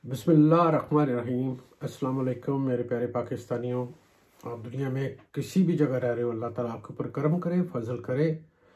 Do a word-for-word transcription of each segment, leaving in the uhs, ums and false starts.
बिस्मिल्लाहिर्रहमानिर्रहीम। अस्सलाम वालेकुम मेरे प्यारे पाकिस्तानियों। आप दुनिया में किसी भी जगह रह रहे हो, अल्लाह ताला आपके ऊपर करम करे, फजल करे।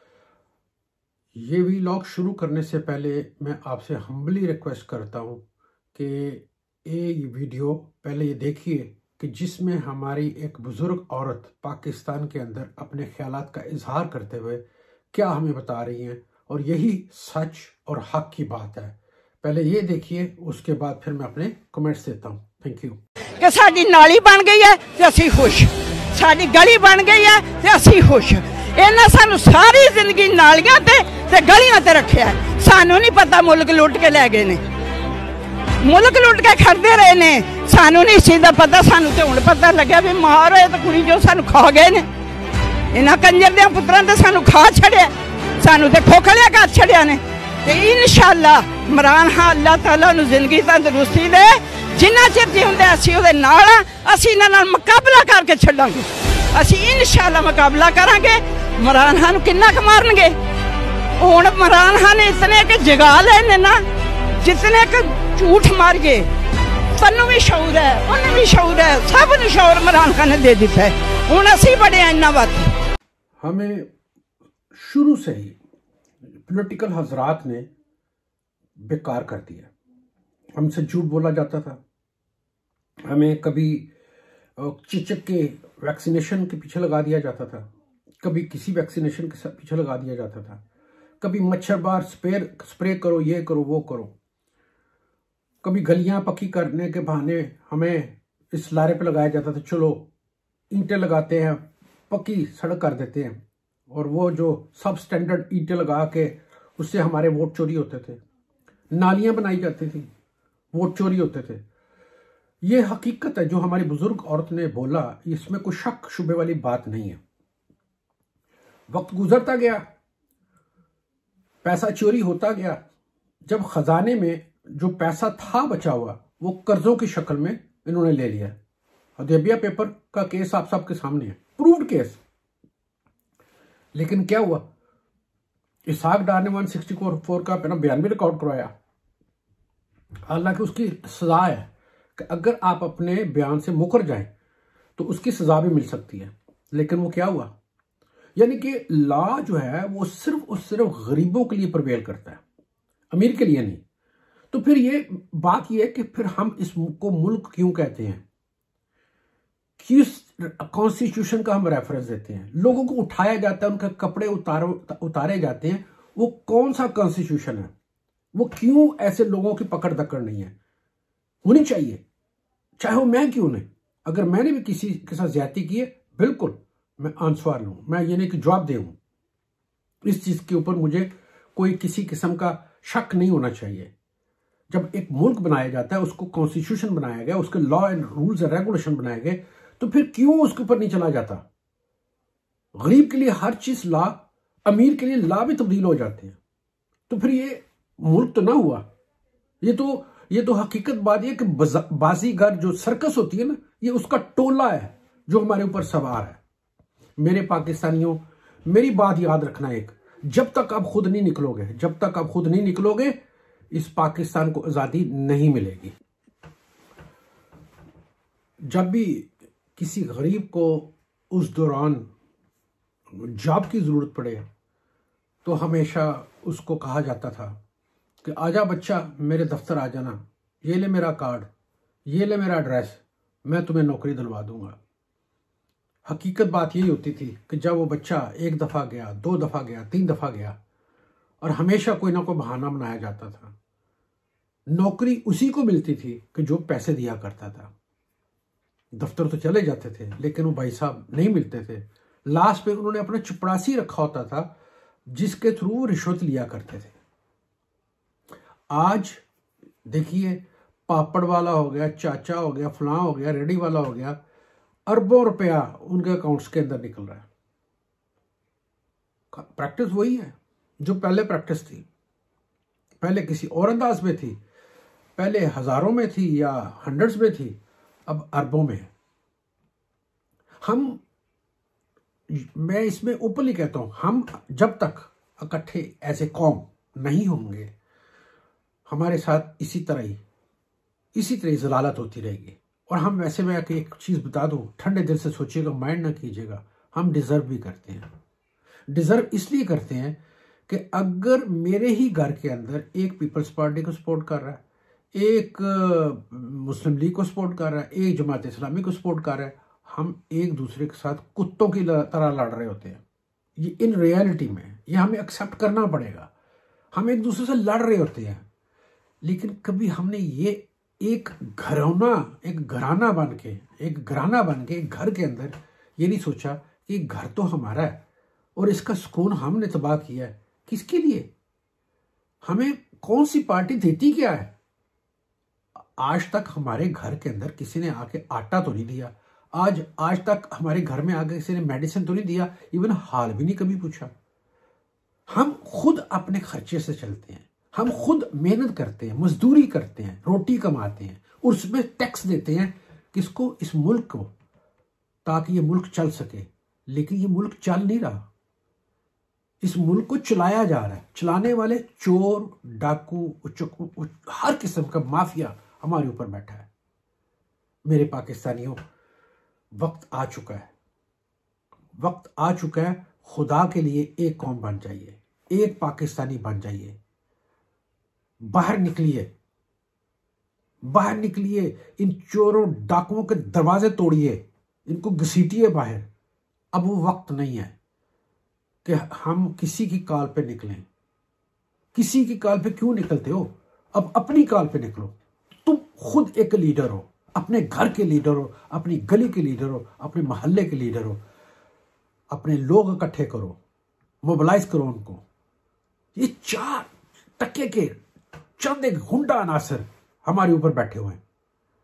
ये व्लॉग शुरू करने से पहले मैं आपसे हम्बली रिक्वेस्ट करता हूँ कि ये वीडियो पहले ये देखिए कि जिसमें हमारी एक बुज़ुर्ग औरत पाकिस्तान के अंदर अपने ख्यालात का इजहार करते हुए क्या हमें बता रही हैं, और यही सच और हक की बात है। पहले ये देखिए, उसके बाद फिर मैं अपने कमेंट्स देता हूँ। Thank you. कि साडी नाली बन गई है ते असी खुश, साडी गली बन गई है ते असी खुश। इन्हें सानू सारी जिंदगी नालियां ते ते गलियां ते रखिया है। सानू नहीं पता मुल्क लुट के लै गए ने, मुल्क लुट के खड़ते रहे ने, सानू नहीं इस चीज का पता। सानू तो हुण पता लग्या भी मार होए तो कुड़ी जो सानू खा गए ने। इन्हां कंजर दे पुत्रां ते सानू खा छड़िया, सानू ते खोखलिया कर छड़िया ने। ते इंशाअल्लाह इमरान खान अल्लाह ताला नूं जिंदगी तंदुरुस्ती दे, जिन्ना चिर जिउंदे असीं उहदे नाल आ, असीं इन्हां नाल मुकाबला करके छड्डांगे। असीं इंशाअल्लाह मुकाबला करांगे। इमरान खान नूं किन्ना क मारनगे? हुण इमरान खान इतने के जगा लेने ना, जितने के झूठ मारिए। तन्नू भी शऊर है, उन्हें भी शऊर है, सब नूं शऊर इमरान खान ने दे दिता है। हुण असीं बड़े इन्हां वास्ते। हमें शुरू से ही पॉलिटिकल हजरात ने बेकार कर दिया। हमसे झूठ बोला जाता था, हमें कभी चिचक के वैक्सीनेशन के पीछे लगा दिया जाता था, कभी किसी वैक्सीनेशन के पीछे लगा दिया जाता था, कभी मच्छरबार स्प्रे स्प्रे करो, ये करो वो करो, कभी गलियां पक्की करने के बहाने हमें इस लारे पे लगाया जाता था, चलो ईंटें लगाते हैं, पक्की सड़क कर देते हैं। और वो जो सब स्टैंडर्ड ईंटें लगा के उससे हमारे वोट चोरी होते थे, नालियां बनाई जाती थी, वोट चोरी होते थे। ये हकीकत है जो हमारी बुजुर्ग औरत ने बोला, इसमें कोई शक शुबे वाली बात नहीं है। वक्त गुजरता गया, पैसा चोरी होता गया। जब खजाने में जो पैसा था बचा हुआ, वो कर्जों की शक्ल में इन्होंने ले लिया। हदैबिया पेपर का केस आप सबके सामने है, प्रूव्ड केस। लेकिन क्या हुआ, इसहाक डार ने वन सिक्सटी फोर का अपना बयान भी रिकॉर्ड करवाया। हालांकि उसकी सजा है कि अगर आप अपने बयान से मुकर जाएं तो उसकी सजा भी मिल सकती है। लेकिन वो क्या हुआ, यानी कि लॉ जो है वो सिर्फ और सिर्फ गरीबों के लिए प्रिवेल करता है, अमीर के लिए नहीं। तो फिर ये बात ये है कि फिर हम इसको मुल्क क्यों कहते हैं, किस कॉन्स्टिट्यूशन का हम रेफरेंस देते हैं, लोगों को उठाया जाता है, उनके कपड़े उतार उतारे जाते हैं। वो कौन सा कॉन्स्टिट्यूशन है, वो क्यों ऐसे लोगों की पकड़ दकड़ नहीं है? होनी चाहिए, चाहे वो मैं क्यों नहीं। अगर मैंने भी किसी के साथ ज्यादती की है, बिल्कुल मैं आंसर लूं, मैं ये नहीं कि जवाब दे हूं। इस चीज के ऊपर मुझे कोई किसी किस्म का शक नहीं होना चाहिए। जब एक मुल्क बनाया जाता है, उसको कॉन्स्टिट्यूशन बनाया गया, उसके law and rules and regulation बनाए गए, तो फिर क्यों उसके ऊपर नहीं चला जाता? गरीब के लिए हर चीज लॉ, अमीर के लिए लॉ भी तब्दील हो जाते हैं। तो फिर ये मुल्क तो ना हुआ। ये तो ये तो हकीकत बात है कि बाजीगर जो सर्कस होती है ना, ये उसका टोला है जो हमारे ऊपर सवार है। मेरे पाकिस्तानियों, मेरी बात याद रखना एक, जब तक आप खुद नहीं निकलोगे, जब तक आप खुद नहीं निकलोगे, इस पाकिस्तान को आजादी नहीं मिलेगी। जब भी किसी गरीब को उस दौरान जॉब की जरूरत पड़े तो हमेशा उसको कहा जाता था कि आजा बच्चा, मेरे दफ्तर आ जाना, ये ले मेरा कार्ड, ये ले मेरा एड्रेस, मैं तुम्हें नौकरी दिलवा दूंगा। हकीकत बात यही होती थी कि जब वो बच्चा एक दफा गया, दो दफा गया, तीन दफा गया, और हमेशा कोई ना कोई बहाना बनाया जाता था। नौकरी उसी को मिलती थी कि जो पैसे दिया करता था। दफ्तर तो चले जाते थे, लेकिन वो भाई साहब नहीं मिलते थे। लास्ट पे उन्होंने अपना चपरासी रखा होता था, जिसके थ्रू वो रिश्वत लिया करते थे। आज देखिए, पापड़ वाला हो गया, चाचा हो गया, फलां हो गया, रेडी वाला हो गया, अरबों रुपया उनके अकाउंट्स के अंदर निकल रहा है। प्रैक्टिस वही है जो पहले प्रैक्टिस थी, पहले किसी और अंदाज में थी, पहले हजारों में थी या हंड्रेड्स में थी, अब अरबों में है। हम, मैं इसमें ओपनली कहता हूं, हम जब तक इकट्ठे ऐसे कौम नहीं होंगे, हमारे साथ इसी तरह ही इसी तरह जलालत होती रहेगी। और हम वैसे मैं आके एक चीज़ बता दूं, ठंडे दिल से सोचिएगा, माइंड ना कीजिएगा, हम डिज़र्व भी करते हैं। डिज़र्व इसलिए करते हैं कि अगर मेरे ही घर के अंदर एक पीपल्स पार्टी को सपोर्ट कर रहा है, एक मुस्लिम लीग को सपोर्ट कर रहा है, एक जमात इस्लामी को सपोर्ट कर रहा है, हम एक दूसरे के साथ कुत्तों की तरह लड़ रहे होते हैं। ये इन रियलिटी में ये हमें एक्सेप्ट करना पड़ेगा। हम एक दूसरे से लड़ रहे होते हैं, लेकिन कभी हमने ये एक घरौना एक घराना बन के एक घराना बन के एक घर के अंदर ये नहीं सोचा कि घर तो हमारा है और इसका सुकून हमने तबाह किया है। किसके लिए? हमें कौन सी पार्टी देती क्या है? आज तक हमारे घर के अंदर किसी ने आके आटा तो नहीं दिया, आज आज तक हमारे घर में आके किसी ने मेडिसिन तो नहीं दिया, इवन हाल भी नहीं कभी पूछा। हम खुद अपने खर्चे से चलते हैं, हम खुद मेहनत करते हैं, मजदूरी करते हैं, रोटी कमाते हैं और उसमें टैक्स देते हैं किसको? इस मुल्क को, ताकि ये मुल्क चल सके। लेकिन ये मुल्क चल नहीं रहा, इस मुल्क को चलाया जा रहा है। चलाने वाले चोर, डाकू, हर किस्म का माफिया हमारे ऊपर बैठा है। मेरे पाकिस्तानियों, वक्त आ चुका है, वक्त आ चुका है। खुदा के लिए एक कौम बन जाइए, एक पाकिस्तानी बन जाइए। बाहर निकलिए, बाहर निकलिए, इन चोरों डाकुओं के दरवाजे तोड़िए, इनको घसीटिए बाहर। अब वो वक्त नहीं है कि हम किसी की कॉल पे निकलें। किसी की कॉल पे क्यों निकलते हो? अब अपनी कॉल पे निकलो। तुम खुद एक लीडर हो, अपने घर के लीडर हो, अपनी गली के लीडर हो, अपने मोहल्ले के लीडर हो। अपने लोग इकट्ठे करो, मोबिलाइज करो उनको। ये चार टके के चंद एक गुंडा अनासर हमारे ऊपर बैठे हुए हैं।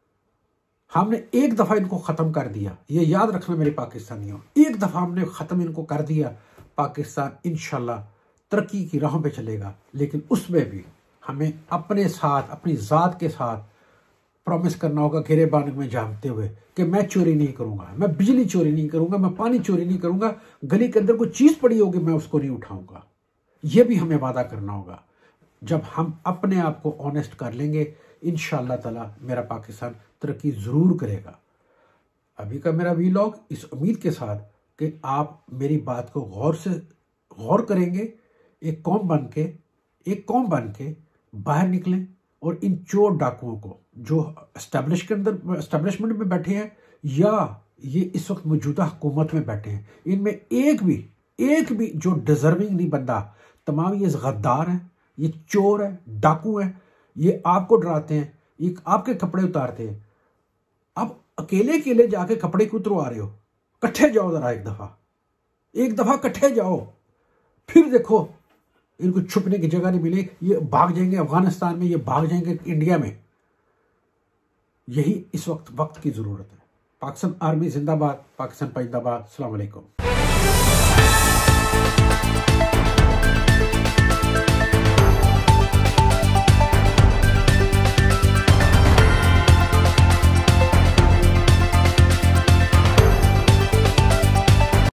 हमने एक दफा इनको खत्म कर दिया, ये याद रखना मेरे पाकिस्तानियों, एक दफा हमने खत्म इनको कर दिया, पाकिस्तान इंशाल्लाह तरक्की की राहों पे चलेगा। लेकिन उसमें भी हमें अपने साथ, अपनी जात के साथ प्रॉमिस करना होगा, गिरेबान में जानते हुए कि मैं चोरी नहीं करूंगा, मैं बिजली चोरी नहीं करूंगा, मैं पानी चोरी नहीं करूंगा, गली के अंदर कोई चीज पड़ी होगी मैं उसको नहीं उठाऊंगा। यह भी हमें वादा करना होगा। जब हम अपने आप को ऑनेस्ट कर लेंगे, इंशाअल्लाह ताला मेरा पाकिस्तान तरक्की जरूर करेगा। अभी का मेरा वीलॉग इस उम्मीद के साथ कि आप मेरी बात को गौर से गौर करेंगे, एक कौम बन के एक कौम बन के बाहर निकलें और इन चोर डाकुओं को जो एस्टेब्लिश के अंदर एस्टेब्लिशमेंट में बैठे हैं या ये इस वक्त मौजूदा हुकूमत में बैठे हैं, इनमें एक भी एक भी जो डिजर्विंग नहीं बंदा, तमाम ये गद्दार हैं, ये चोर है, डाकू हैं, ये आपको डराते हैं, ये आपके कपड़े उतारते हैं। आप अकेले अकेले जाके कपड़े क्यों उतरवा रहे हो? इकट्ठे जाओ जरा, एक दफा एक दफा इकट्ठे जाओ, फिर देखो इनको छुपने की जगह नहीं मिली, ये भाग जाएंगे अफगानिस्तान में, ये भाग जाएंगे इंडिया में। यही इस वक्त वक्त की जरूरत है। पाकिस्तान आर्मी जिंदाबाद, पाकिस्तान जिंदाबाद। अस्सलाम वालेकुम।